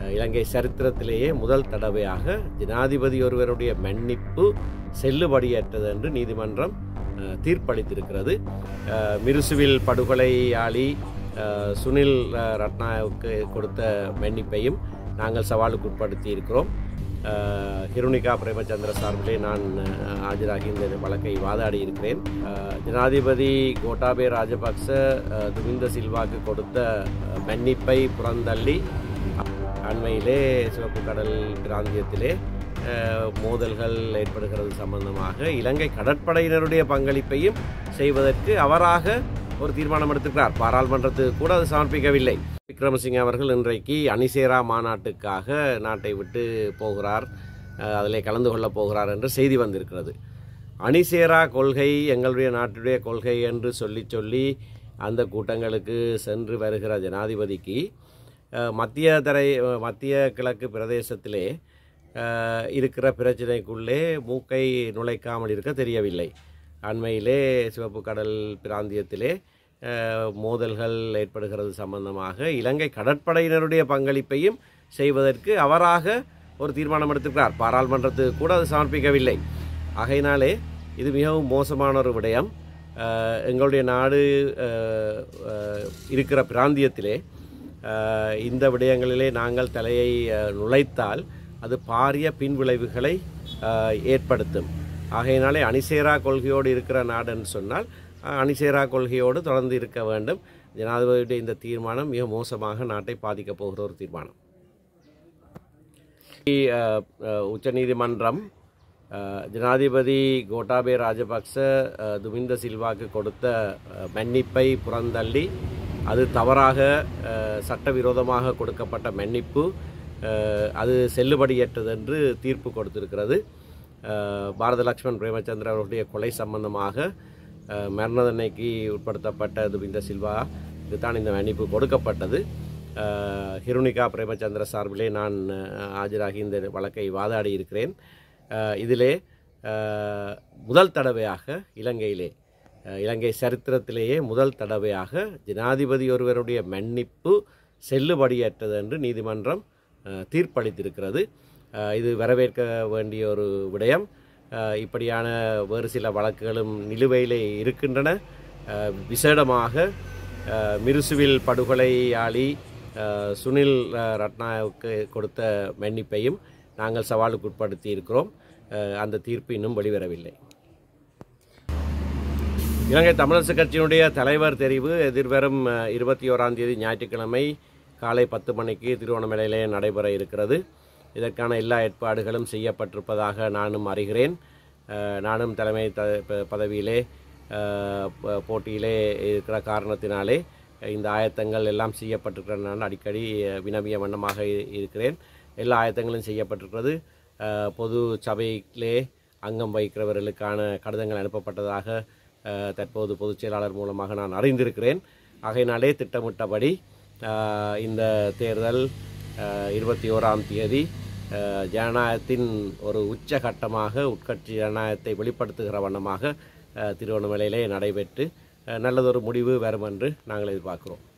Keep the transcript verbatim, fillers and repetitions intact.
இலங்கை சரித்திரத்திலேயே முதல் தடவையாக ஜனாதிபதி ஒருவருடைய மன்னிப்பு செல்லுபடியற்றது என்று நீதிமன்றம் தீர்ப்பளித்திருக்கிறது. மிருசுவில் படுகொலையாளி சுனில் ரட்னாவுக்கு கொடுத்த மன்னிப்பையும் நாங்கள் சவாலுக்கு உட்படுத்தி இருக்கிறோம். ஹிருணிகா பிரேமச்சந்திர சார்பிலே நான் ஆஜராகி இந்த வழக்கை வாதாடி இருக்கிறேன். ஜனாதிபதி கோட்டாபே ராஜபக்ச துமிந்த சில்வாக்கு கொடுத்த மன்னிப்பை புறந்தள்ளி அண்மையிலே சிவப்பு கடல் பிராந்தியத்திலே மோதல்கள் ஏற்படுகிறது சம்பந்தமாக இலங்கை கடற்படையினருடைய பங்களிப்பையும் செய்வதற்கு அவராக ஒரு தீர்மானம் எடுத்திருக்கிறார். பாராளுமன்றத்துக்கு கூட அது சமர்ப்பிக்கவில்லை. விக்ரமசிங்க அவர்கள் இன்றைக்கு அணிசேரா மாநாட்டுக்காக நாட்டை விட்டு போகிறார், அதில் கலந்து கொள்ளப் போகிறார் என்று செய்தி வந்திருக்கிறது. அணிசேரா கொள்கை எங்களுடைய நாட்டுடைய கொள்கை என்று சொல்லி சொல்லி அந்த கூட்டங்களுக்கு சென்று வருகிற ஜனாதிபதிக்கு மத்திய தரை மத்திய கிழக்கு பிரதேசத்திலே இருக்கிற பிரச்சனைக்குள்ளே மூக்கை நுழைக்காமல் இருக்க தெரியவில்லை. அண்மையிலே சிவப்பு கடல் பிராந்தியத்திலே மோதல்கள் ஏற்படுகிறது சம்பந்தமாக இலங்கை கடற்படையினருடைய பங்களிப்பையும் செய்வதற்கு அவராக ஒரு தீர்மானம் எடுத்திருக்கிறார். பாராளுமன்றத்துக்கு கூட அது சமர்ப்பிக்கவில்லை. ஆகையினாலே இது மிகவும் மோசமான ஒரு விடயம். எங்களுடைய நாடு இருக்கிற பிராந்தியத்திலே இந்த விடயங்களிலே நாங்கள் தலையை நுழைத்தால் அது பாரிய பின்விளைவுகளை ஏற்படுத்தும். ஆகையினாலே அணிசேரா கொள்கையோடு இருக்கிற நாடுன்னு சொன்னால் அணிசேரா கொள்கையோடு தொடர்ந்து இருக்க வேண்டும். ஜனாதிபதியுடைய இந்த தீர்மானம் மிக மோசமாக நாட்டை பாதிக்கப் போகிற ஒரு தீர்மானம். உச்ச நீதிமன்றம் ஜனாதிபதி கோட்டாபே ராஜபக்ச துமிந்த சில்வாக்கு கொடுத்த மன்னிப்பை புறந்தள்ளி அது தவறாக சட்டவிரோதமாக கொடுக்கப்பட்ட மன்னிப்பு அது செல்லுபடியற்றது என்று தீர்ப்பு கொடுத்திருக்கிறது. பாரத லக்ஷ்மண் பிரேமச்சந்திர அவருடைய கொலை சம்பந்தமாக மரண தண்டனைக்கு உட்படுத்தப்பட்ட துமிந்த சில்வா இதுதான் இந்த மன்னிப்பு கொடுக்கப்பட்டது. ஹிருணிகா பிரேமச்சந்திர சார்பிலே நான் ஆஜராகி இந்த வழக்கை வாதாடி இருக்கிறேன். இதிலே முதல் தடவையாக இலங்கையிலே இலங்கை சரித்திரத்திலேயே முதல் தடவையாக ஜனாதிபதி ஒருவருடைய மன்னிப்பு செல்லுபடியற்றது என்று நீதிமன்றம் தீர்ப்பளித்திருக்கிறது. இது வரவேற்க வேண்டிய ஒரு விடயம். இப்படியான வேறு சில வழக்குகளும் நிலுவையிலே இருக்கின்றன. விசேடமாக மிருசுவில் படுகொலையாளி சுனில் ரட்னாவுக்கு கொடுத்த மன்னிப்பையும் நாங்கள் சவாலுக்கு உட்படுத்தி இருக்கிறோம். அந்த தீர்ப்பு இன்னும் வெளிவரவில்லை. இலங்கை தமிழரசு கட்சியினுடைய தலைவர் தெரிவு எதிர்வரும் இருபத்தி ஓராம் தேதி ஞாயிற்றுக்கிழமை காலை பத்து மணிக்கு திருவண்ணாமலையிலே நடைபெற இருக்கிறது. இதற்கான எல்லா ஏற்பாடுகளும் செய்யப்பட்டிருப்பதாக நானும் அறிகிறேன். நானும் தலைமை த பதவியிலே போட்டியிலே இருக்கிற காரணத்தினாலே இந்த ஆயத்தங்கள் எல்லாம் செய்யப்பட்டிருக்கிற நான் அடிக்கடி வினவிய வண்ணமாக இருக்கிறேன். எல்லா ஆயத்தங்களும் செய்யப்பட்டிருக்கிறது. பொது சபையிலே அங்கம் வகிக்கிறவர்களுக்கான கடிதங்கள் அனுப்பப்பட்டதாக தற்போது பொதுச் செயலாளர் மூலமாக நான் அறிந்திருக்கிறேன். ஆகையினாலே திட்டமிட்டபடி இந்த தேர்தல் இருபத்தி ஓராம் தேதி ஜனநாயகத்தின் ஒரு உச்சகட்டமாக உட்கட்சி ஜனநாயகத்தை வெளிப்படுத்துகிற வண்ணமாக திருவண்ணாமலையிலே நடைபெற்று நல்லதொரு முடிவு வரும் என்று நாங்கள் எதிர்பார்க்கிறோம்.